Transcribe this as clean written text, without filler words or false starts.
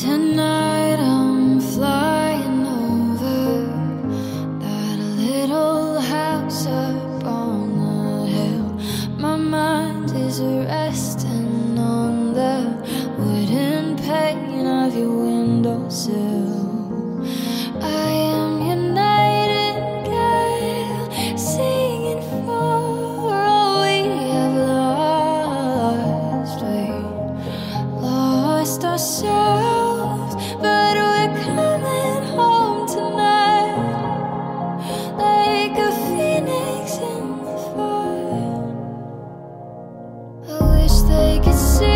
Tonight I'm flying over that little house up on the hill. My mind is resting on the wooden pane of your windowsill. I am your nightingale, singing for all we have lost. We lost ourselves, but we're coming home tonight, like a phoenix in the fire. I wish they could see